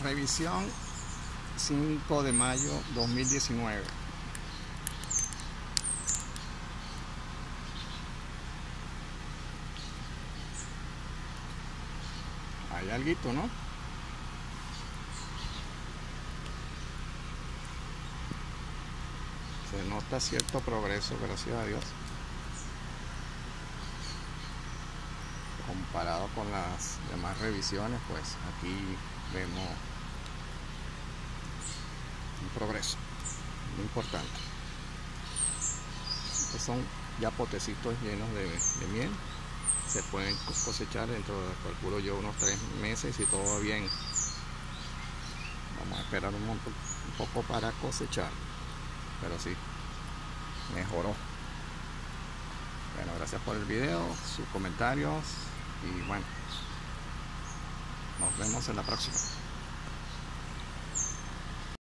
Revisión 5 de mayo 2019. Hay alguito, ¿no? Se nota cierto progreso, gracias a Dios, comparado con las demás revisiones. Pues aquí vemos un progreso muy importante. Estos son ya potecitos llenos de miel. Se pueden cosechar dentro de, calculo yo, unos 3 meses si todo va bien. Vamos a esperar un poco para cosechar, pero sí, mejoró. Bueno, gracias por el video, sus comentarios y bueno, nos vemos en la próxima.